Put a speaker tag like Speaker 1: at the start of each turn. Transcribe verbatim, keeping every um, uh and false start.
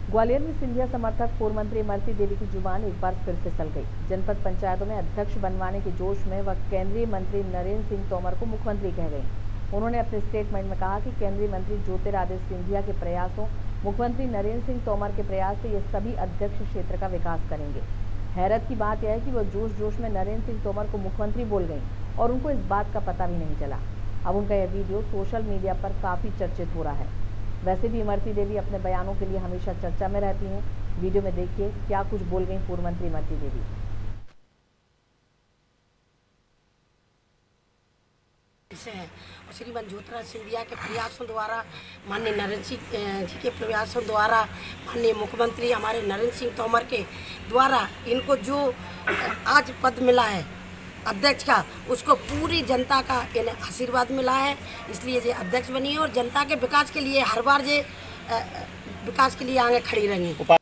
Speaker 1: ग्वालियर में सिंधिया समर्थक पूर्व मंत्री इमरती देवी की जुबान एक बार फिर फिसल गई। जनपद पंचायतों में अध्यक्ष बनवाने के जोश में वह केंद्रीय मंत्री नरेंद्र सिंह तोमर को मुख्यमंत्री कह गई। उन्होंने अपने स्टेटमेंट में कहा कि केंद्रीय मंत्री ज्योतिरादित्य सिंधिया के प्रयासों, मुख्यमंत्री नरेंद्र सिंह तोमर के प्रयास से ये सभी अध्यक्ष क्षेत्र का विकास करेंगे। हैरत की बात यह है कि वह जोश जोश में नरेंद्र सिंह तोमर को मुख्यमंत्री बोल गई और उनको इस बात का पता भी नहीं चला। अब उनका यह वीडियो सोशल मीडिया पर काफी चर्चित हो रहा है। वैसे भी इमरती देवी अपने बयानों के लिए हमेशा चर्चा में रहती हैं। वीडियो में देखिए क्या कुछ बोल गई पूर्व मंत्री इमरती देवी।
Speaker 2: श्रीमान ज्योतिरादित्य सिंधिया के प्रयासों द्वारा, माननीय नरेंद्र सिंह जी के प्रयासों द्वारा, माननीय मुख्यमंत्री हमारे नरेंद्र सिंह तोमर के द्वारा इनको जो आज पद मिला है अध्यक्ष का, उसको पूरी जनता का इन्हें आशीर्वाद मिला है, इसलिए ये अध्यक्ष बनी है और जनता के विकास के लिए हर बार ये विकास के लिए आगे खड़ी रहेंगी।